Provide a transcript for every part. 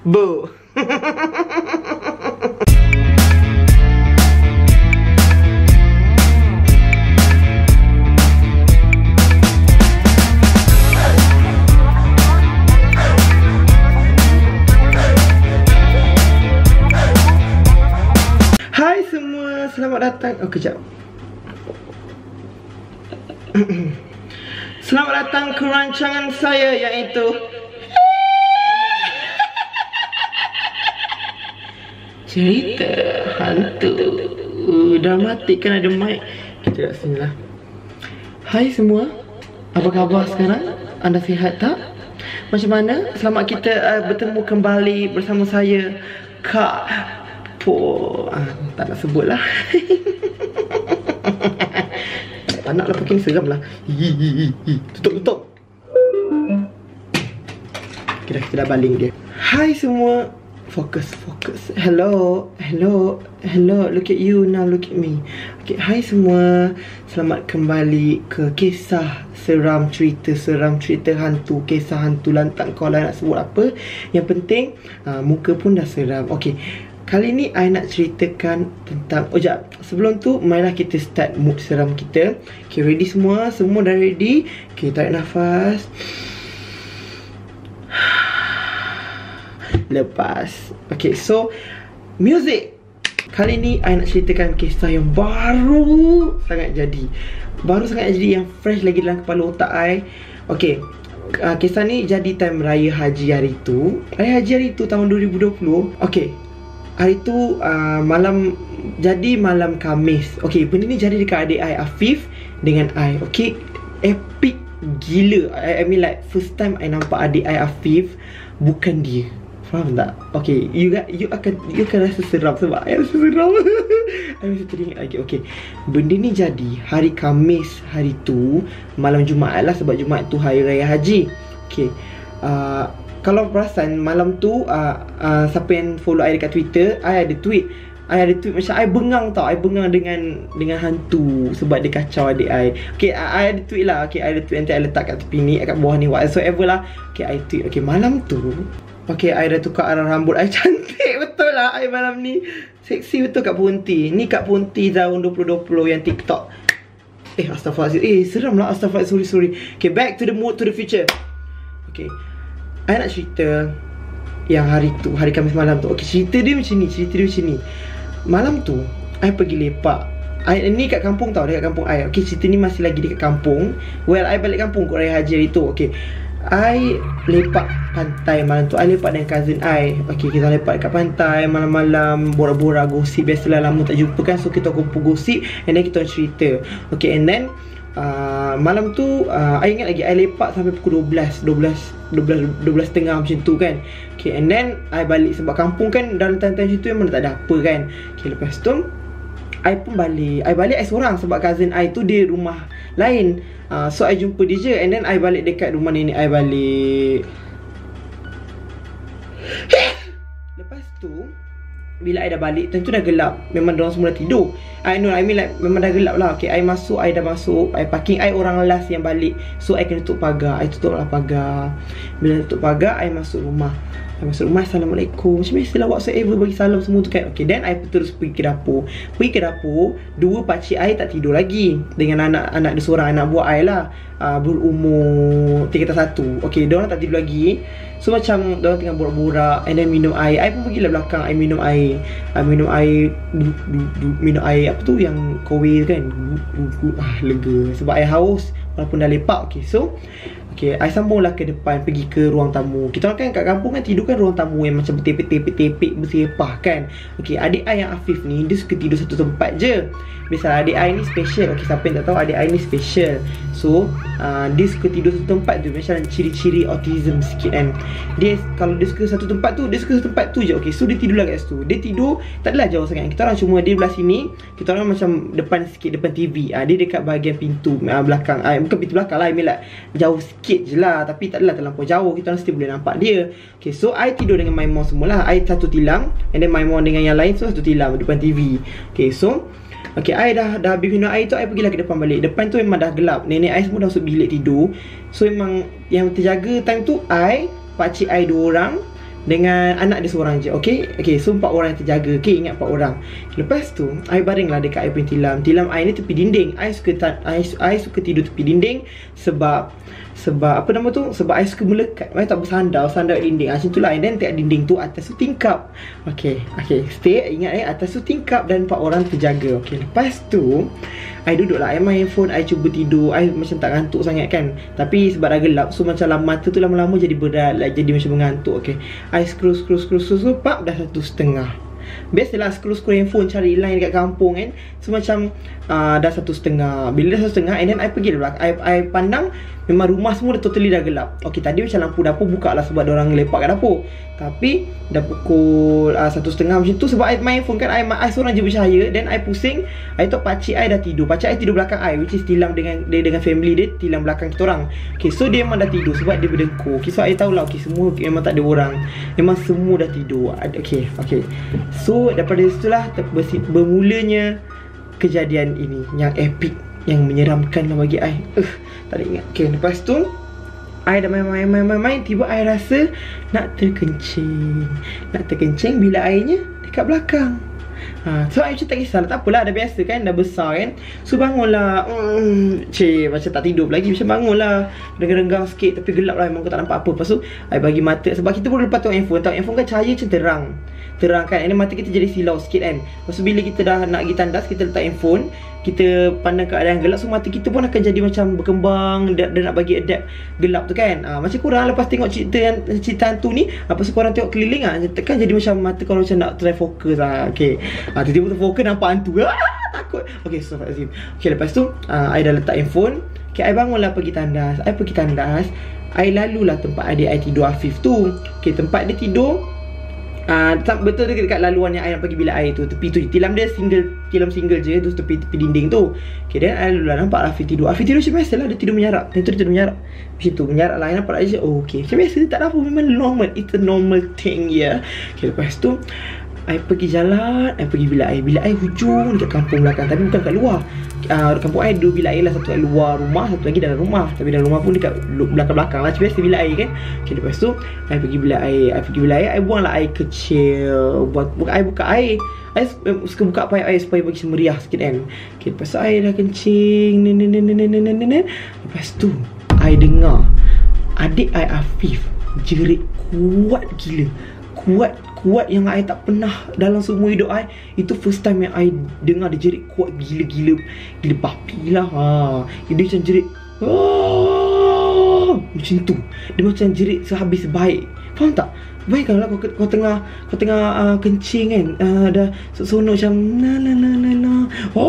Bu. Hai semua, selamat datang. Oh, kejap. Selamat datang ke rancangan saya, iaitu cerita hantu. Dah mati kan ada mic. Kita kat sini lah. Hai semua, apa khabar sekarang? Anda sihat tak? Macam mana? Selamat kita bertemu kembali bersama saya, Kak Po. Tak nak sebut lah. Tak nak lah, pakai seram lah. Tutup. Kita dah baling dia. Hai semua. Fokus. Hello. Look at you now, look at me. Okay, hai semua. Selamat kembali ke kisah seram, cerita hantu, kisah hantu lantang. Kalau nak sebut apa, yang penting muka pun dah seram. Okay, kali ni I nak ceritakan tentang... Oh jap, sebelum tu marilah kita start mood seram kita. Okay, ready semua? Semua dah ready? Okay, tarik nafas. Lepas. Okay, so music. Kali ni I nak ceritakan kisah yang baru sangat jadi. Yang fresh lagi dalam kepala otak I. Okay, kisah ni jadi time Raya Haji hari tu. Raya Haji hari tu tahun 2020. Okay, hari tu malam Khamis. Okay, benda ni jadi dekat adik I Afif dengan I. Okay, epic gila. I mean like first time I nampak adik I Afif bukan dia. Faham tak? Okay, you akan rasa seram sebab I rasa seram. I rasa teringat lagi. Okay, benda ni jadi hari Khamis hari tu, malam Jumaat lah, sebab Jumaat tu hari Raya Haji. Okay, kalau perasan malam tu siapa yang follow I dekat Twitter, I ada tweet macam I bengang tau. I bengang dengan hantu sebab dia kacau adik I. Okay, I ada tweet lah. Okay, I ada tweet, nanti I letak kat tepi ni, kat bawah ni, whatsoever lah. Okay, I tweet. Okay, malam tu, okay, I dah tukar arah rambut. I cantik betul lah I malam ni. Seksi betul Kak Punti. Ni Kak Punti tahun 2020 yang TikTok. Astaghfirullahaladzim. Seram lah, astaghfirullahaladzim. Sorry. Okay, back to the mood, to the future. Okay, I nak cerita yang hari tu, hari Khamis malam tu. Okay, cerita dia macam ni. Malam tu I pergi lepak. Ni kat kampung tau, dekat kampung I. Okay, cerita ni masih lagi dekat kampung. Well, I balik kampung kot Raya Haji hari tu. Okay, I lepak pantai malam tu. I lepak dengan cousin I. Okay, kita lepak dekat pantai malam-malam, borak-borak, gosip. Biasalah, lama tak jumpa kan. So kita kumpul gosip, and then kita cerita. Okay, and then malam tu I ingat lagi I lepak sampai pukul 12.30 macam tu kan. Okay, and then I balik sebab kampung kan dalam time-time situ memang tak ada apa kan. Okay, lepas tu I pun balik. I seorang sebab cousin I tu dia rumah lain. So I jumpa dia je, and then I balik dekat rumah nenek I balik. Lepas tu bila I dah balik, tentu dah gelap. Memang diorang semua dah tidur. I mean like memang dah gelap lah. Okay, I dah masuk. I parking. I orang last yang balik. So I kena tutup pagar. I tutup lah pagar. Bila tutup pagar, I masuk rumah. Assalamualaikum. Macam biasalah, whatsoever, bagi salam semua tu kan. Okay, then I terus pergi ke dapur. Dua pakcik I tak tidur lagi, dengan anak dia seorang, anak buah I lah, berumur 3 Okay, diorang tak tidur lagi. So macam diorang tengah borak-borak, and then minum air. I pun pergilah belakang. I minum air. Minum air apa tu yang kowe kan. Lega sebab I haus walaupun dah lepak. Okay, so okay, I sambunglah ke depan, pergi ke ruang tamu. Kita orang kan kat kampung kan tidur kan ruang tamu yang macam bertepek-tepek bersepah kan. Okay, adik I yang Afif ni, dia suka tidur satu tempat je. Biasalah adik I ni special. Okay, siapa yang tak tahu, adik I ni special. So dia suka tidur satu tempat tu. Macam ciri-ciri autism sikit kan. Kalau dia suka satu tempat tu, dia suka satu tempat tu je. Okay, so dia tidurlah kat situ. Dia tidur tak adalah jauh sangat. Kita orang cuma dia belah sini, kita orang macam depan sikit, depan TV. Dia dekat bahagian pintu belakang. Bukan pintu belakang lah, I mean like jauh sikit je lah, tapi tak adalah terlampau jauh. Kita orang still boleh nampak dia. Okay, so I tidur dengan my mom semualah. I satu tilam, and then my mom dengan yang lain so satu tilam depan TV. Okay, so okay, I dah habis minum air tu, I pergilah ke depan balik. Depan tu memang dah gelap. Nenek I semua dah masuk bilik tidur. So memang yang terjaga time tu I, pakcik I 2 orang, dengan anak dia seorang je. Okay, so 4 orang yang terjaga. Okay, ingat 4 orang. Lepas tu I baringlah dekat I punya tilam. Tilam I ni tepi dinding. I suka tidur tepi dinding. Sebab apa nama tu? Sebab I suka melekat. I tak bersandar dinding. Macam tu lah. And then tengok dinding tu, atas tu tingkap. Okay, stay. Ingat atas tu tingkap dan 4 orang terjaga. Okay, lepas tu I duduk lah, I main phone, I cuba tidur. I macam tak ngantuk sangat kan. Tapi sebab dah gelap, so macam mata tu lama-lama jadi berat, like, jadi macam mengantuk. Okay, I scroll, pap, dah 1:30. Biasalah scroll handphone cari line dekat kampung kan. So macam dah 1:30. Bila dah 1:30, and then I pergi dah. I pandang memang rumah semua dah totally dah gelap. Okay, tadi macam lampu dapur buka lah sebab diorang lepak kat dapur. Tapi dah pukul 1:30 macam tu. Sebab I main phone kan, I seorang je bercahaya. Then I pusing, I thought pakcik I dah tidur. Pakcik I tidur belakang I, which is tilam dengan family dia, tilam belakang kita orang. Okay, so dia memang dah tidur sebab dia berdengkur. Okay, so I tahulah, okay, semua memang tak ada orang. Memang semua dah tidur. Okay. So daripada situlah bermulanya kejadian ini yang epic, yang menyeramkan lah bagi I. Tak ada ingat. Okay, lepas tu I dah main, tiba I rasa nak terkencing bila airnya dekat belakang. So I macam tak kisah, tak apalah, dah biasa kan, dah besar kan. So bangunlah, macam tak tidur lagi, macam bangunlah, renggang-renggang sikit, tapi gelap lah, memang aku tak nampak apa. Lepas tu I bagi mata, sebab kita pun lepas tengok handphone kan cahaya macam terang kan, and mata kita jadi silau sikit kan. Lepas tu bila kita dah nak pergi tandas, kita letak handphone, kita pandang keadaan gelap, so mata kita pun akan jadi macam berkembang dan nak bagi adapt gelap tu kan. Macam korang lepas tengok cerita hantu ni, lepas tu korang tengok keliling kan jadi macam mata korang macam nak try fokus lah. Okay, tiba-tiba terfokus nampak hantu. Takut. Okay, so okay, lepas tu I dah letak handphone. Okay, I bangunlah pergi tandas. I lalulah tempat adik I tidur, Afif tu. Okay, tempat dia tidur betul dekat laluan yang I nak pergi bilik air tu. Tepi tu tilam dia tilam single je, tu tepi dinding tu. Okay, then I lalu lah, nampak Afif tidur macam biasa lah, dia tidur menyarap. Macam tu menyarap lah, I nampak je. Okay, macam biasa, tak ada apa, memang normal. It's a normal thing, yeah. Okay, lepas tu I pergi jalan, I pergi bilik air. Bilik air hujung dekat kampung belakang, tapi bukan kat luar. Kampung air 2 bilik air lah, satu kat luar rumah, satu lagi dalam rumah. Tapi dalam rumah pun dekat belakang-belakang lah, macam biasa bilik air kan. Okay, lepas tu I pergi bilik air. I buang lah air kecil. I buka air. I suka buka paip air supaya bagi semeriah sikit kan. Okay, lepas tu air dah kencing. Lepas tu I dengar adik I, Afif, jerit kuat gila. Kuat yang I tak pernah dalam semua hidup I. Itu first time yang I dengar dia jerit kuat gila babi lah. Dia macam jerit macam tu. Dia macam jerit sehabis baik. Faham tak? Bayangkanlah kau tengah kencing kan, dah seronok macam la.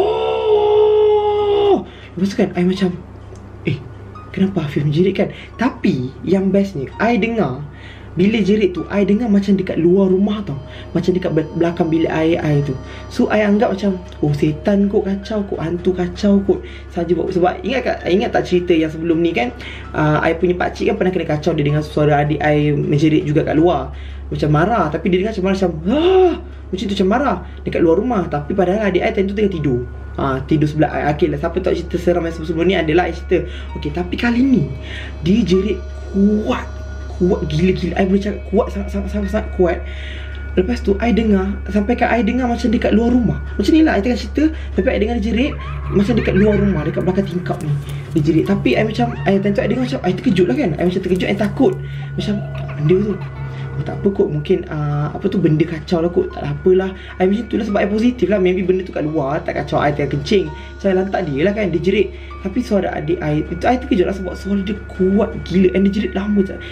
Lepas tu kan I macam kenapa Afif menjerit kan. Tapi yang bestnya, I dengar bila jerit tu, I dengar macam dekat luar rumah tau, macam dekat belakang bilik air tu. So I anggap macam setan kot kacau kot, hantu kacau kot saja. Sebab ingat tak cerita yang sebelum ni kan, I punya pakcik kan pernah kena kacau. Dia dengar suara adik I menjerit juga kat luar, macam marah. Tapi dia dengar macam macam tu, macam marah dekat luar rumah. Tapi padahal adik I time tu tengah tidur. Tidur sebelah I. Okay lah, siapa tahu cerita seram yang sebelum ni adalah I cerita. Okay, tapi kali ni dia jerit kuat gila. I boleh cakap kuat, sangat kuat. Lepas tu I dengar, sampai kat I dengar macam dekat luar rumah. Macam ni lah I tengah cerita, tapi I dengar dia jerit macam dekat luar rumah, dekat belakang tingkap ni dia jerit. Tapi I macam, I tentu I dengar macam, I terkejut lah kan. I macam terkejut, I takut. Macam benda tu tak apa kot, mungkin benda kacau lah kot, tak apalah. I macam tu lah, sebab I positif lah. Maybe benda tu kat luar, tak kacau I tengah kencing. Saya lantak dia lah kan, dia jerit. Tapi suara adik I itu I terkejut lah, sebab suara dia kuat gila. And dia jerit lama macam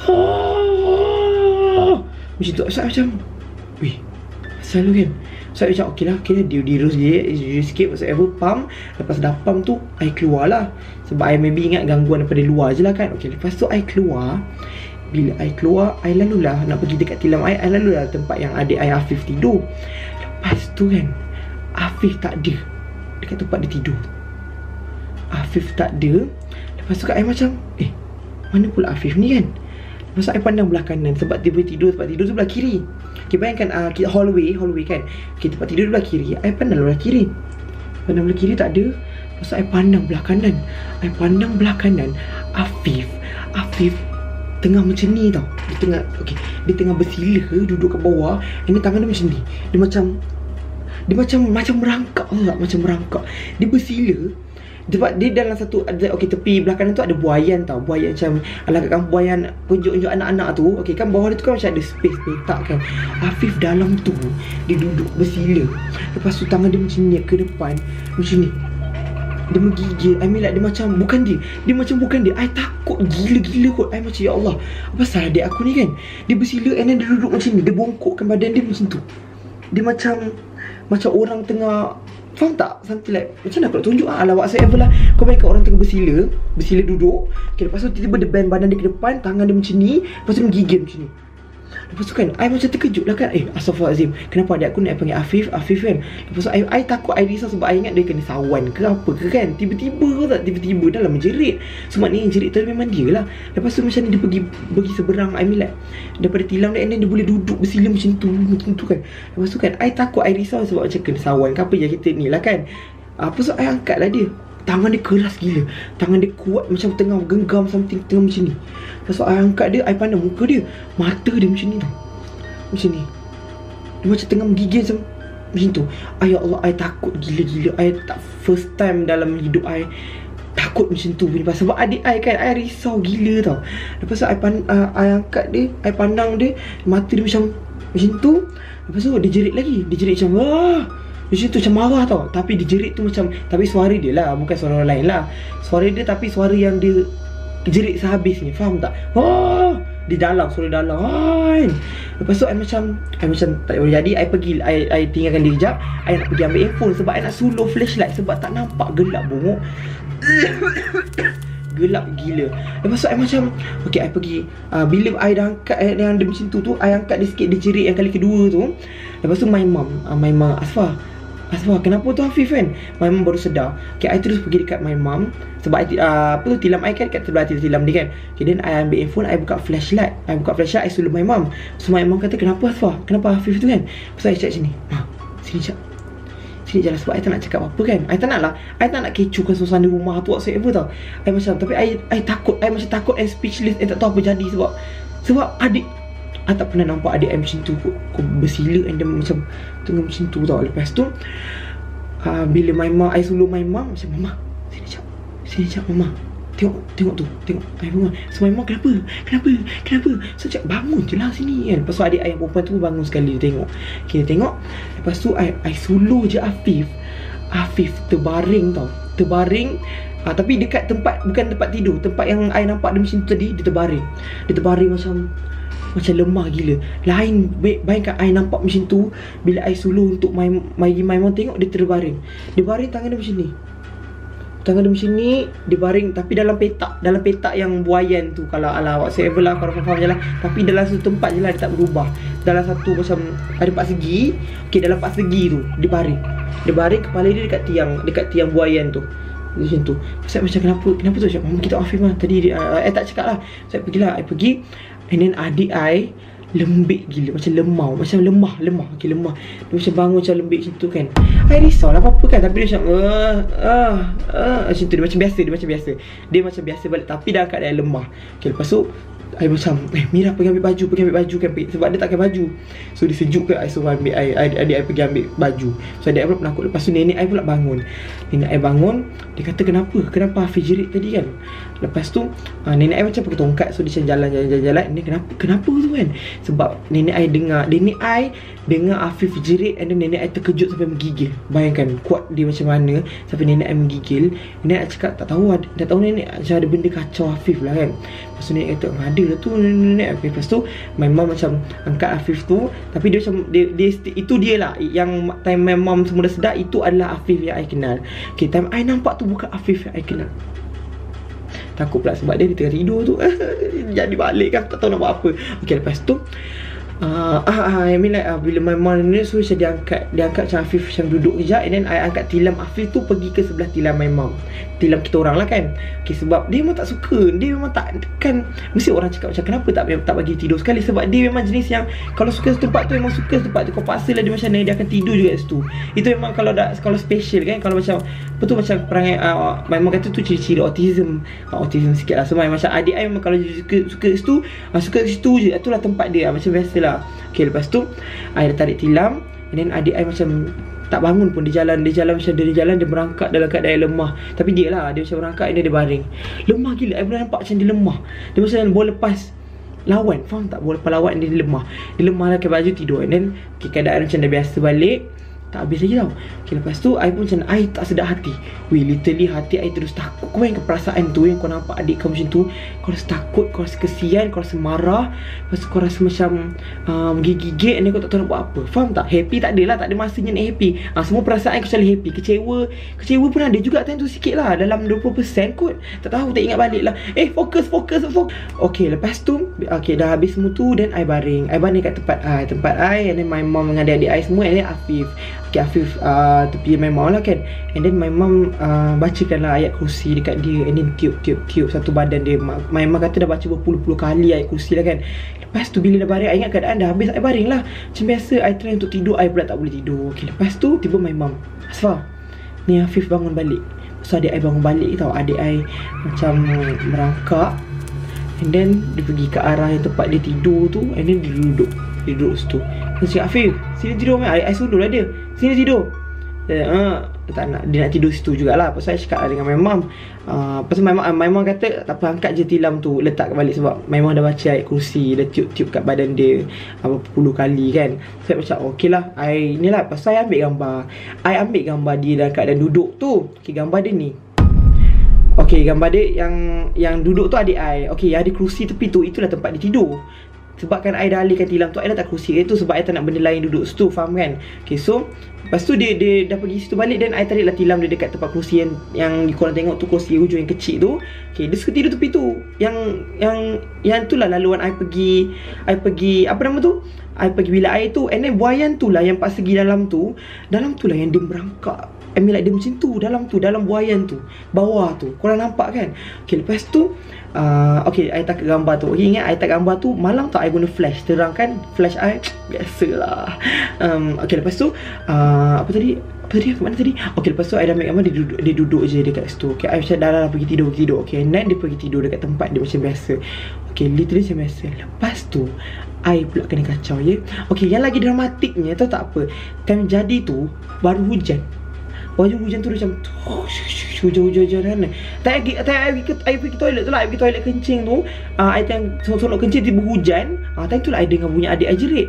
macam tu. So macam selalu kan. So macam okay lah, dia sikit whatsoever, pump. Lepas dah pump tu I keluar lah, sebab I maybe ingat gangguan daripada luar je lah kan. Okay, lepas tu I keluar. Bila I keluar, I lalulah nak pergi dekat tilam I lalulah tempat yang adik I, Afif, tidur. Lepas tu kan, Afif tak ada dekat tempat dia tidur. Afif tak ada. Lepas tu kat I macam mana pula Afif ni kan. Lepas tu I pandang belah kanan, sebab dia boleh tidur, tempat tidur tu belah kiri. Okay, bayangkan hallway kan. Okay, tempat tidur belah kiri. I pandang belah kiri. Pandang belah kiri tak ada. Lepas tu I pandang belah kanan. Afif tengah macam ni tau. Dia dia tengah bersila duduk kat bawah. Ini tangan dia macam ni. Dia macam merangkak tak? Macam merangkak. Dia bersila. Sebab dia dalam satu tepi belakang tu ada buaian tau. Buaian macam ala kat kampung buaian unjuk-unjuk anak-anak tu. Kan bawah dia tu kan macam ada space petak kan. Afif dalam tu dia duduk bersila. Lepas tu tangan dia macam ni ke depan. Macam ni. Dia menggigil. I mean like dia macam bukan dia. Dia macam bukan dia. I takut gila-gila kot. I macam ya Allah, apa salah adik aku ni kan. Dia bersila and then dia duduk macam ni. Dia bongkokkan badan dia macam tu. Dia macam orang tengah, faham tak? Something like, macam mana aku nak tunjuk lah whatsoever lah. Kau bayangkan orang tengah bersila duduk. Okay, lepas tu tiba-tiba dia bend badan dia ke depan. Tangan dia macam ni. Lepas tu dia menggigil macam ni. Lepas tu kan I macam terkejut lah kan. Astaghfirullahaladzim, kenapa adik aku nak panggil Afif kan. Lepas tu I takut, I risau sebab I ingat dia kena sawan ke apa ke kan. Tiba-tiba dalam menjerit. So maknanya jerit tu memang dia lah. Lepas tu macam ni dia pergi seberang. I mean like daripada tilam dia, and then dia boleh duduk bersila macam tu kan. Lepas tu kan I takut, I risau sebab macam kena sawan ke apa je kita ni lah kan. Apa so I angkat lah dia. Tangan dia keras gila. Tangan dia kuat macam tengah genggam something, tengah macam ni. Lepas tu I angkat dia, I pandang muka dia. Mata dia macam ni tau. Macam ni. Dia macam tengah menggigil macam tu. Ya Allah, I takut gila-gila. I tak first time dalam hidup I takut macam tu punya. Sebab adik I kan, I risau gila tau. Lepas tu I angkat dia, I pandang dia. Mata dia macam tu. Lepas tu dia jerit lagi. Dia jerit macam macam tu, macam marah tau. Tapi dia jerit tu macam, tapi suara dia lah, bukan suara orang lain lah. Suara dia tapi suara yang dia jerit sehabisnya. Faham tak? Di dalam, suara dalam kan. Lepas tu I macam tak boleh jadi. I tinggalkan dia sekejap. I nak pergi ambil handphone sebab I nak suluh flashlight. Sebab tak nampak, gelap bongok. Gelap gila. Lepas tu I macam okay, I pergi. Bila I dah angkat yang dia macam tu, I angkat dia sikit. Dia jerit yang kali kedua tu. Lepas tu my mum Asfah, kenapa tu Afif kan? My mum baru sedar. Okay, I terus pergi dekat my mum. Sebab tilam I kan dekat sebelah tilam dia kan. Okay, then I ambil handphone, I buka flashlight, I suruh my mum. So my mum kata, kenapa Asfah? Kenapa Afif tu kan? So I cakap macam ni, sini je lah. Sebab I tak nak cakap apa kan. I tak nak kecohkan suasana rumah tu whatsoever tau. Tapi I takut. I macam takut and speechless. I tak tahu apa jadi. Sebab adik I tak pernah nampak adik I macam tu. Kau bersila and dia macam tengah macam tu tau. Lepas tu bila I suluh my mum macam, Mama, sini jap Mama. Tengok tu. Tengok Mama. So my mum, kenapa? So cakap, bangun je lah sini kan. Lepas tu adik I yang perempuan tu bangun sekali. Dia tengok. Okay, dia tengok. Lepas tu I suluh je Afif terbaring tau. Tapi dekat tempat, bukan tempat tidur, tempat yang I nampak dia macam tu tadi. Dia terbaring macam lemah gila. Bayangkan I nampak macam tu. Bila I suluh untuk my mom tengok, dia terbaring. Dia baring tangan dia macam ni. Dia baring tapi dalam petak yang buaian tu. Kalau ala whatsoever lah, korang faham je lah. Tapi dalam satu tempat je lah, dia tak berubah. Dalam satu macam ada 4 segi. Okay, dalam 4 segi tu dia baring, kepala dia dekat tiang buaian tu. Macam tu. Saya macam kenapa tu? Cakap, Mama, kita Afif lah. Tadi I tak cakap lah. Saya pergi. And then adik I lembik gila. Macam lemah. Okay, lemah. Dia macam bangun macam lembik macam tu kan. I risau lah apa-apa kan. Tapi dia macam macam tu. Dia macam biasa balik. Tapi dah keadaan lemah. Okay, lepas tu I macam, Mira pergi ambil baju kan. Sebab dia tak pakai baju. So dia sejuk ke, I suruh ambil adik I pergi ambil baju. So adik I pula penakut. Lepas tu nenek I pula bangun. Dia kata, kenapa Hafiz jerit tadi kan. Lepas tu nenek I macam pakai tongkat. So dia macam jalan. Ini kenapa tu kan. Sebab nenek I dengar Afif jerit. And then nenek I terkejut sampai menggigil. Bayangkan kuat dia macam mana sampai nenek I menggigil. Nenek I cakap, tak tahu nenek macam ada benda kacau Afif lah kan. Lepas tu nenek kata, ada lah tu nenek. Okay, lepas tu my mum macam angkat Afif tu. Tapi dia macam dia itu dia lah. Yang time my mum semua dah sedar, itu adalah Afif yang I kenal. Okay, time I nampak tu bukan Afif yang I kenal. Takut pula sebab dia tengah tidur tu. Jadi balik kan, tak tahu nak buat apa. Okay, lepas tu I mean like bila my mom ni, so macam dia angkat macam Afif macam duduk kejap, and then I angkat tilam Afif tu pergi ke sebelah tilam my mom, tilam kita orang lah kan. Okay, sebab dia memang tak suka, dia memang tak, kan mesti orang cakap macam kenapa tak bagi tidur sekali, sebab dia memang jenis yang kalau suka tempat tu memang suka tempat tu, kau paksa lah dia macam ni, dia akan tidur juga kat situ. Itu memang kalau special kan, kalau macam betul macam perangai my mom kata tu ciri-ciri autism sikit lah. So macam adik I memang kalau suka situ, suka situ je, itulah tempat dia, macam biasalah. Okay, lepas tu I dah tarik tilam, and then adik I macam tak bangun pun. Dia jalan macam dia merangkak dalam keadaan lemah. Tapi dia macam merangkak, and dia baring. Lemah gila, I boleh nampak macam dia lemah. Dia macam bola lepas lawan, faham tak? Bola lepas lawan, dia lemah. Dia lemah lah, pakai baju tidur. And then keadaan macam dah biasa balik, tak habis lagi tau. Okay, lepas tu I pun macam I tak sedap hati. Literally hati I terus takut. Kau yang keperasaan tu, yang kau nampak adik kau macam tu, kau rasa takut, kau rasa kesian, kau rasa marah. Lepas tu kau rasa macam gigit-gigit, and then kau tak tahu nak buat apa. Faham tak? Happy tak ada lah, tak ada masanya nak happy. Semua perasaan kecuali happy. Kecewa pun ada juga time tu sikit lah, dalam 20% kot. Tak tahu, tak ingat balik lah. Fokus. Okay, lepas tu dah habis semua tu, then I baring kat tempat I, and then my mom dengan adik-adik I semua, and then Afif. Okay, Afif tepi my mom lah kan. And then my mom bacakan lah ayat kursi dekat dia, and then tiup satu badan dia. My mom kata dah baca berpuluh-puluh kali ayat kursi lah kan. Lepas tu bila dah baring, I ingat keadaan dah habis, I baring lah. Macam biasa, I try untuk tidur, I pula tak boleh tidur. Okay, lepas tu tiba my mom, Asfar, ni Afif bangun balik. So adik I bangun balik tau. Adik I macam merangkak, and then dia pergi ke arah yang tempat dia tidur tu, and then dia duduk situ. Dia cakap, Afif, sini tidur meh. I suruh lah dia, sini tidur. Tak nak, dia nak tidur situ jugalah. Pasal saya cakap lah dengan my mom. Pasal my mom kata tak apa, angkat je tilam tu, letak balik. Sebab my mom dah baca ayat kursi, dah tiup-tiup kat badan dia berpuluh kali kan. Saya macam okey lah, ni lah. Pasal I ambil gambar dia dalam keadaan duduk tu. Okay, gambar dia ni. Okay, gambar dia yang duduk tu adik I. Okay, yang ada kerusi tepi tu, itulah tempat dia tidur. Sebabkan I dah alihkan tilam tu, I dah tak kerusi itu sebab I tak nak benda lain duduk situ, faham kan? Okay, so lepas tu dia dah pergi situ balik, dan I tariklah tilam dia dekat tempat kerusi yang korang tengok tu, kerusi hujung yang kecil tu. Okay, dia suka tidur tepi tu. Yang tu lah laluan I pergi apa nama tu? I pergi bilik air tu, and then buayan tu lah yang pas segi dalam tu lah yang dia merangkak. I mean like dia macam tu, dalam buayan tu, bawah tu, korang nampak kan? Okay, lepas tu okay, I tak gambar tu. Okay, ingat I tak gambar tu malam tak I guna flash, terangkan flash I biasalah. Okay, lepas tu apa tadi ke mana tadi? Okay, lepas tu I dah ambil gambar dia duduk je dekat situ. Okay, I macam dah pergi tidur. Okay, and then dia pergi tidur dekat tempat dia macam biasa. Okay, literally macam biasa. Lepas tu I pula kena kacau ya. Okay, yang lagi dramatiknya tahu tak apa, time jadi tu baru hujan. Hujan tu macam hujan-hujan. Tak I pergi toilet tu lah. I pergi toilet kencing tu. I tengah sonok kencing, tiba hujan. Time tu lah I dengar bunyi adik I jerit.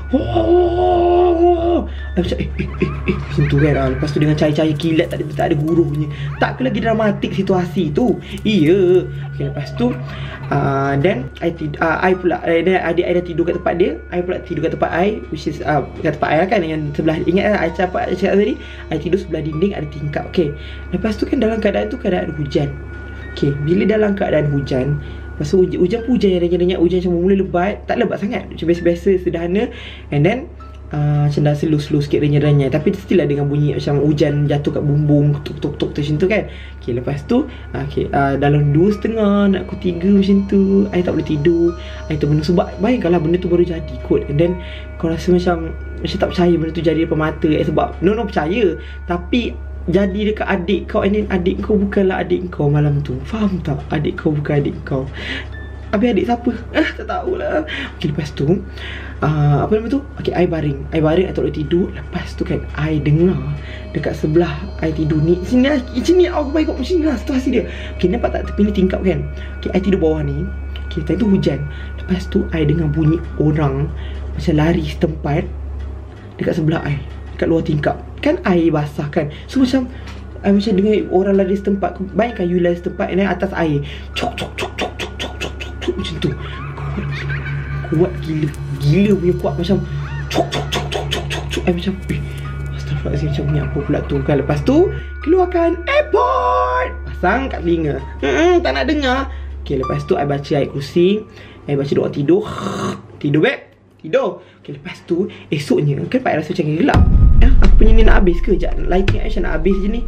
I macam macam tu kan. Lepas tu dengan cahaya-cahaya kilat, tak ada guruhnya. Tak lagi dramatik situasi tu. Iya. Okay, lepas tu then I pula, then adik I dah tidur kat tempat dia, I pula tidur kat tempat I, which is kat tempat I lah kan, yang sebelah. Ingat lah I cakap tadi, I tidur sebelah dinding, ada tingkap. Okay, lepas tu kan dalam keadaan tu keadaan hujan. Okay, bila dalam keadaan hujan, lepas tu hujan yang renyap-renyap, hujan macam mula lebat. Tak lebat sangat, macam biasa-biasa, sederhana. And then macam dah slow sikit renyap-renyap, tapi still lah dengan bunyi macam hujan jatuh kat bumbung, tuk-tuk macam tu kan. Okay, lepas tu dalam 2:30 nak pukul 3 macam tu, I tak boleh tidur. I terbenung, sebab bayangkanlah benda tu baru jadi kot. And then kau rasa macam tak percaya benda tu jadi depan mata. Sebab no percaya, tapi jadi dekat adik kau, and then adik kau bukanlah adik kau malam tu. Faham tak? Adik kau bukan adik kau. Habis adik siapa? Tak tahulah. Okay, lepas tu apa nama tu? Okay, I baring, I tak boleh tidur. Lepas tu kan I dengar dekat sebelah I tidur ni, sini aku baik kot, macam ni lah situasi dia. Okay, nampak tak tepi ni tingkap kan? Okay, I tidur bawah ni. Okay, time tu hujan. Lepas tu I dengar bunyi orang macam lari setempat dekat sebelah I, dekat luar tingkap. Kan air basah kan, so macam I macam dengar orang lari setempat. Bayangkan you lari setempat, and then atas air cok macam tu. Kuat gila punya kuat, macam cok. I macam astagfirullahaladzim, macam ni apa pula tu kan. Lepas tu keluarkan airport, pasang kat telinga. Tak nak dengar. Okay, lepas tu I baca ayat kursi, I baca doa tidur. Tidur back. tidur. Okay, lepas tu esoknya kan Pak rasa macam gelap. Aku punya ni nak habis ke? Sekejap, lighting Aisyah nak habis je ni.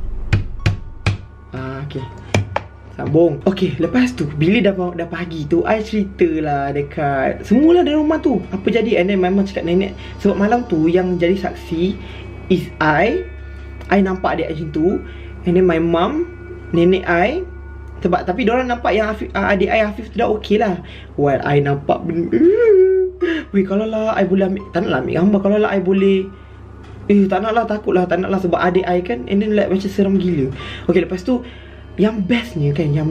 Okay, sambung. Okay, lepas tu bila dah pagi tu, I ceritalah dekat semualah dalam rumah tu apa jadi. And then memang cakap nenek, sebab malam tu yang jadi saksi is I nampak adik macam tu. And then my mum, nenek I. Sebab tapi diorang nampak yang adik I Hafif tu dah okey lah. While I nampak benda, weh, kalau lah I boleh ambil, tak nak lah ambil gambar. Kalau lah I boleh, tak nak lah, takut lah, tak nak lah. Sebab adik I kan, and then like macam seram gila. Okay, lepas tu yang bestnya,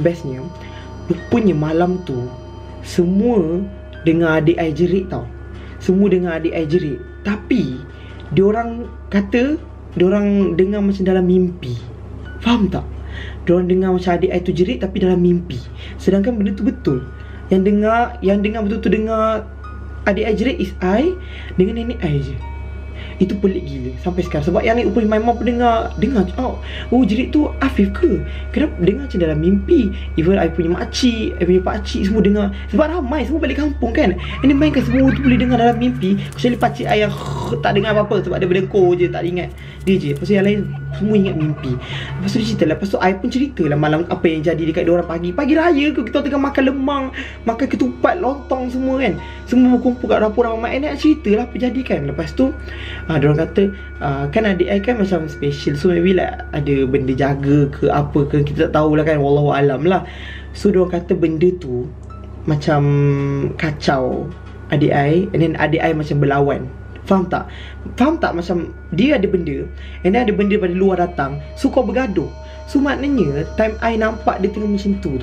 rupanya malam tu semua dengar adik I jerit tau. Semua dengar adik I jerit. Tapi diorang kata diorang dengar macam dalam mimpi. Faham tak? Diorang dengar macam adik I tu jerit tapi dalam mimpi. Sedangkan benda tu betul. Yang dengar betul-betul dengar adik I jerit is I dengan nenek I je. Itu pelik gila sampai sekarang. Sebab yang ni upaya my mom pun dengar oh jerit tu Hafif ke? Kenapa dengar macam dalam mimpi? Even I punya makcik, I punya pakcik semua dengar. Sebab ramai, semua balik kampung kan. Ini mainkan semua tu boleh dengar dalam mimpi. Kecuali pakcik I yang tak dengar apa-apa. Sebab dia berdengkur je, tak ingat dia je. Lepas tu yang lain semua ingat mimpi. Lepas tu dia cerita lah. Lepas tu I pun cerita lah malam apa yang jadi dekat diorang pagi raya ke. Kita tengah makan lemang, makan ketupat, lontong semua kan. Semua berkumpul kat dapur ramai. And I cerita lah apa jadi kan. Lepas tu diorang kata kan adik I kan macam special. So maybe like ada benda jaga ke apa ke, kita tak tahulah kan. Wallahualam lah. So diorang kata benda tu macam kacau adik I. And then adik I macam berlawan. Faham tak? Macam dia ada benda, and then ada benda pada luar datang. So kau bergaduh. So maknanya time I nampak dia tengah macam tu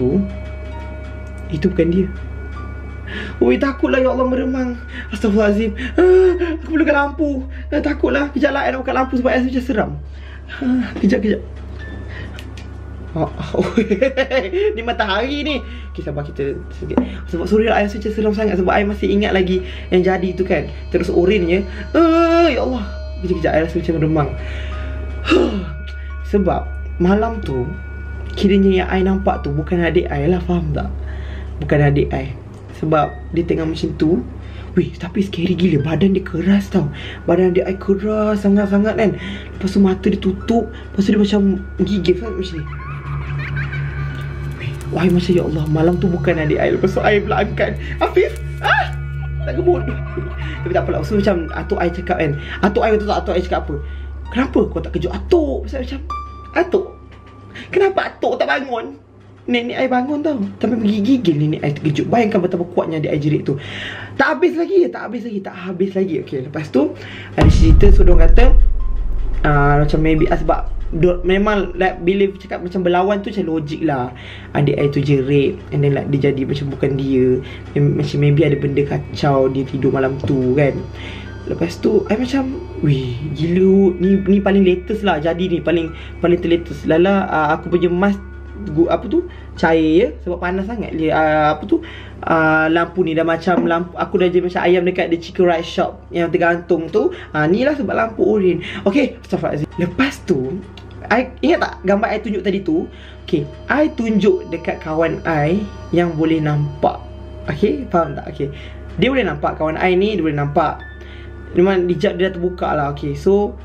itu bukan dia. Oi, takutlah ya Allah meremang. Astaghfirullahalazim. Aku perlukan lampu. Takutlah. Kejaplah I nak buka lampu sebab I rasa macam seram. Kejap. Ni matahari ni. Okay, sabar kita sikit. Sebab sorry lah, I rasa macam seram sangat. Sebab I masih ingat lagi yang jadi tu kan. Terus orannya. Ya Allah. Kejap, I rasa macam meremang. Sebab malam tu kiranya yang I nampak tu bukan adik I lah. Faham tak? Bukan adik I. Sebab dia tengah macam tu. Weh, tapi scary gila. Badan dia keras tau. Badan dia keras sangat-sangat kan. Lepas tu mata dia tutup. Lepas tu dia macam gigil kan macam ni. Wah, macam ya Allah, malam tu bukan adik I. Lepas tu I pula angkat, Hafif, tak kebut. Tapi tak apalah. So macam atuk I cakap kan, atuk I kata tak, atuk I cakap apa, kenapa kau tak kejut atuk? Pasal macam, atuk, kenapa atuk tak bangun? Nenek I bangun tau. Tapi gigil nenek I terkejut. Bayangkan betapa kuatnya adik I jerit tu. Tak habis lagi. Okay, lepas tu ada cerita. So diorang kata macam maybe sebab memang like, bila cakap macam berlawan tu macam logik lah. Adik I tu jerit, and then like dia jadi macam bukan dia. Macam maybe ada benda kacau dia tidur malam tu kan. Lepas tu I macam, wih gila, ni paling latest lah. Jadi ni paling terlatest. Lala aku punya mask apa tu cair ya, sebab panas sangat dia. Lampu ni dah macam lampu, aku dah jadi macam ayam dekat the chicken rice shop yang tergantung tu. Ni lah sebab lampu oren. Okay, astagfirullahaladzim. Lepas tu I ingat tak gambar I tunjuk tadi tu? Okay, I tunjuk dekat kawan I yang boleh nampak. Okay, faham tak? Okay, dia boleh nampak, kawan I ni dia boleh nampak. Memang hijab dia dah terbuka lah. Okay, so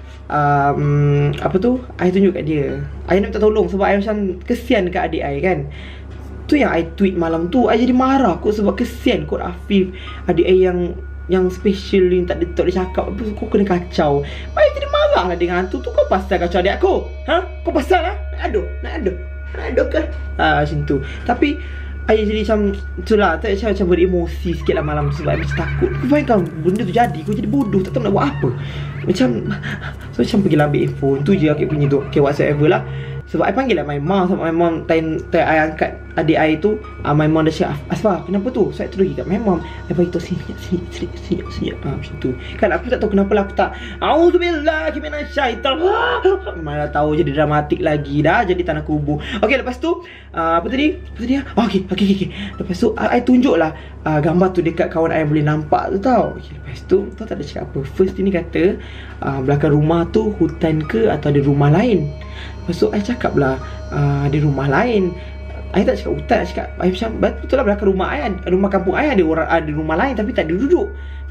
apa tu, I tunjuk kat dia. I nak minta tolong sebab I macam kesian dekat adik I kan. Tu yang I tweet malam tu. I jadi marah kot sebab kesian kot Hafif, adik I yang special ni, tak boleh cakap apa, kau kena kacau. I jadi marah lah dengan hantu tu. Kau pasal kacau adik aku? Kau pasal lah? Nak aduh ke? Macam tu. Tapi I jadi macam itulah, macam beremosi sikit lah malam tu sebab I macam takut. Kau bayangkan benda tu jadi, kau jadi bodoh, tak tahu nak buat apa. Macam so macam pergi ambil info. Tu je aku punya tu. Okay, whatsoever lah. Sebab I panggil lah my mom. Sebab my mom time I angkat adik I tu, my mom dah cakap, Asfar kenapa tu? So I terus pergi kat my mom. I bagi tahu senyap. Macam tu. Kan aku tak tahu kenapa lah aku tak A'udzubillahi minasyaitan. Mana tahu jadi dramatik lagi dah, jadi tanah kubur. Okay, lepas tu apa tadi? Okay. Lepas tu I tunjuk lah gambar tu dekat kawan I yang boleh nampak tu tau. Okay, lepas tu tak ada cakap apa. First ni kata belakang rumah tu hutan ke atau ada rumah lain. Lepas tu I cakap lah ada rumah lain. I tak cakap hutan, I cakap I macam betul lah belakang rumah I, rumah kampung I ada orang, ada rumah lain tapi tak ada duduk. Lepas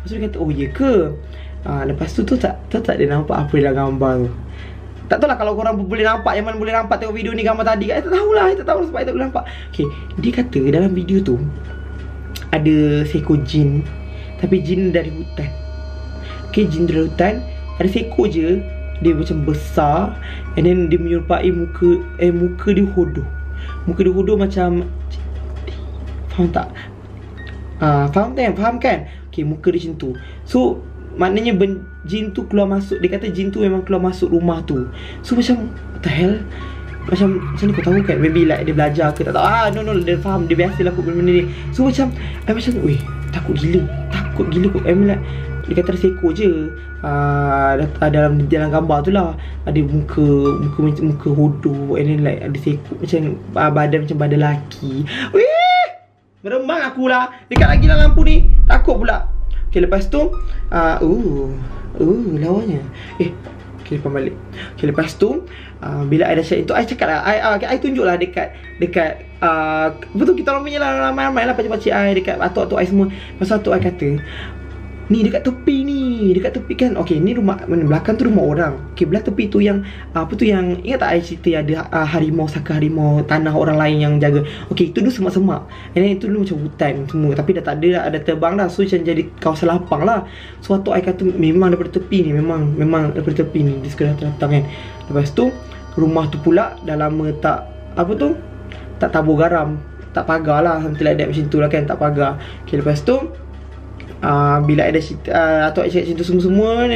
Lepas tu dia kata, oh ya ke? Lepas tu tak dia nampak apa dalam gambar tu. Tak tahulah kalau korang boleh nampak, yang mana boleh nampak tengok video ni gambar tadi kan. Tak tahulah sebab tak boleh nampak. Okay, dia kata dalam video tu ada seekor jin, tapi jin dari hutan. Okay, jin dari hutan, ada seekor je. Dia macam besar, and then dia menyerupai muka dia hodoh. Muka dia hodoh macam, faham tak? Faham kan? Okay, muka dia macam tu. So maknanya jin tu keluar masuk. Dia kata jin tu memang keluar masuk rumah tu. So macam, what the hell? Macam ni kau tahu kan? Maybe like dia belajar ke tak tahu. No, dia faham. Dia biasa lakukan benda ni. So macam, macam, weh, takut gila kot. Like, dia kata ada seekor je. Dalam gambar tu lah ada muka hodoh, and then like ada seekor macam badan macam badan lelaki. Weh, meremang akulah. Dekat lagi lah lampu ni. Takut pula. Okay, lepas tu lawannya. Okay, lepas balik. Okay, lepas tu bila I dah cakap itu, I cakap lah, I tunjuk lah dekat betul kita orang punya lah, ramai-ramai lah pakcik-pakcik I, dekat atuk-atuk I semua. Lepas tu atuk I kata, ni dekat tepi kan. Okay, ni rumah, belakang tu rumah orang. Okay, belah tepi tu yang apa tu yang, ingat tak I cerita ada harimau, saka harimau tanah orang lain yang jaga. Okay, itu dulu semak-semak, and then itu dulu macam hutan semua, tapi dah tak ada terbang dah. So macam jadi kawasan lapang lah. So atuk I kata memang daripada tepi ni, memang daripada tepi ni dia suka datang kan. Lepas tu rumah tu pula dah lama tak tak tabur garam, tak pagar lah, something like that, macam tu lah kan, tak pagar. Okay, lepas tu bila ada cerita, atuk I cakap macam tu semua.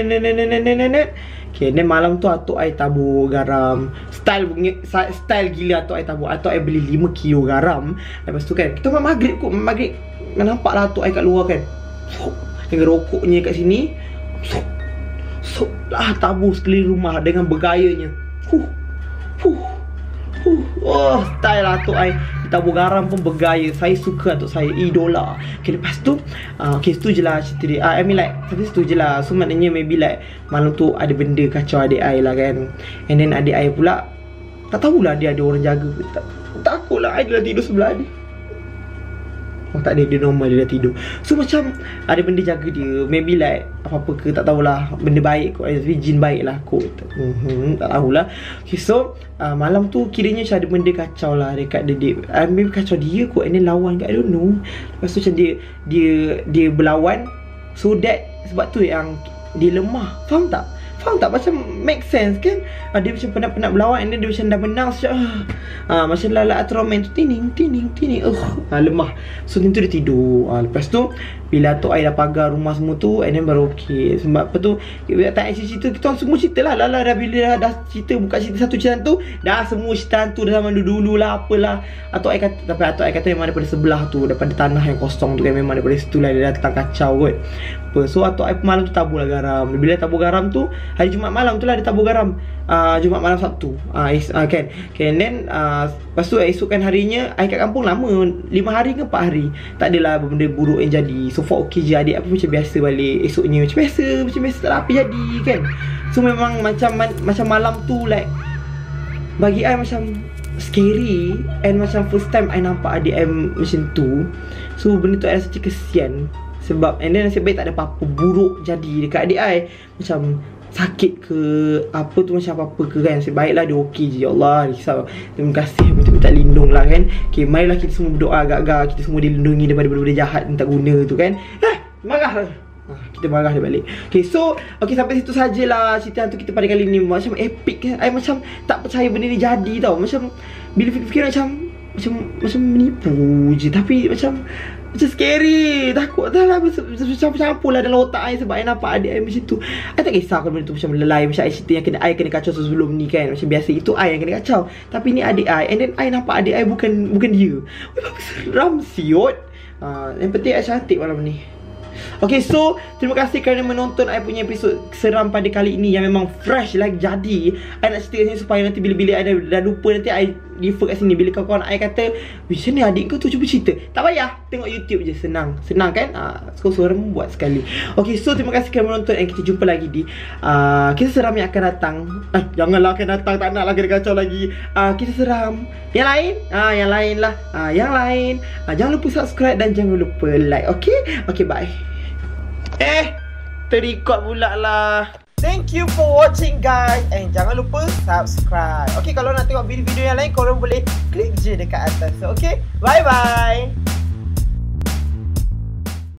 Okay, then malam tu atuk I tabur garam. Style gila atuk I tabur. Atuk I beli 5 kilo garam. Lepas tu kan, kita maghrib nampak lah atuk I kat luar kan, dengan rokoknya kat sini, lah tabur sekeliling rumah dengan bergayanya. Wah, style lah atuk I. Tabur garam pun bergaya. Saya suka atuk saya, idola. Okay, lepas tu okay, situ je lah cerita dia. I mean like, tapi situ je lah. So maknanya maybe like malam tu ada benda kacau adik I lah kan. And then adik I pula tak tahulah dia ada orang jaga ke tak. Takut lah, I dah tidur sebelah dia. Oh tak ada, dia normal, dia dah tidur. So macam ada benda jaga dia. Maybe like apa-apa ke tak tahulah, benda baik kot, jin baik lah kot. Tak tahulah. Okay, so malam tu kiranya macam ada benda kacau lah dekat dia. Maybe kacau dia kot, and then lawan kat, I don't know. Lepas tu macam dia berlawan. So that sebab tu yang dia lemah. Faham tak? Macam make sense kan? Dia macam penat-penat berlawan, and then dia macam dah menang sekejap. Macam lalat Ultraman tu, tining. Lemah. So tentu dia tidur. Lepas tu bila atuk I dah pagar rumah semua tu, and then baru okay. Sebab apa tu, tak cerita, kita orang semua cerita lah. Lala dah bila dah cerita, buka cerita satu cerita tu, dah semua cerita tu dah zaman dulu lah, apalah. Atuk I kata, tapi atuk I kata memang daripada sebelah tu, daripada tanah yang kosong tu kan, memang daripada situ lah dia datang kacau kot. So atuk I malam tu tabur lah garam. Bila tabur garam tu, hari Jumaat malam tu lah dia tabur garam. Jumaat malam Sabtu kan. Okay, and then lepas tu esokkan harinya I kat kampung lama, 5 hari ke 4 hari. Tak adalah benda buruk yang jadi. So far okay je, adik apa macam biasa balik. Esoknya macam biasa, tak ada apa jadi kan. So memang macam malam tu like bagi I macam scary, and macam first time I nampak adik I macam tu. So benda tu I rasa kesian. Sebab and then nasib baik tak ada apa-apa buruk jadi dekat adik I. Macam sakit ke apa tu, macam apa-apa ke kan. Nasib baiklah dia okey je. Ya Allah, risau. Terima kasih, minta lindung lah kan. Okay, marilah kita semua berdoa agak-agak kita semua dilindungi daripada benda-benda jahat yang tak guna tu kan. Marah lah. Kita marah dia balik. Okay, so okay, sampai situ sajalah cerita hantu kita pada kali ni. Macam epic kan. I macam tak percaya benda ni jadi tau. Macam bila fikir macam menipu je, tapi macam scary. Takut dah lah, campur lah dalam otak I. Sebab I nampak adik I macam tu. I tak kisah kalau benda tu macam lelai, macam I cerita yang I kena kacau sebelum ni kan. Macam biasa itu I yang kena kacau, tapi ni adik I. And then I nampak adik I bukan dia. Seram siot. Yang penting I cantik malam ni. Okay, so terima kasih kerana menonton I punya episod seram pada kali ini yang memang fresh lagi jadi. I nak cerita kat sini supaya nanti bila-bila I dah lupa, nanti I refer kat sini. Bila kawan-kawan I kata, macam ni adik kau tu, cuba cerita, tak payah, tengok YouTube je, senang kan. Seram buat sekali. Okay, so terima kasih kerana menonton, and kita jumpa lagi di kisah seram yang akan datang. Janganlah akan datang, tak nak lah kena kacau lagi. Kisah seram yang lain, yang lain. Jangan lupa subscribe dan jangan lupa like. Okay, bye. Terikot pula lah. Thank you for watching guys. And jangan lupa subscribe. Okay, kalau nak tengok video-video yang lain, korang boleh klik je dekat atas. Okay, bye-bye.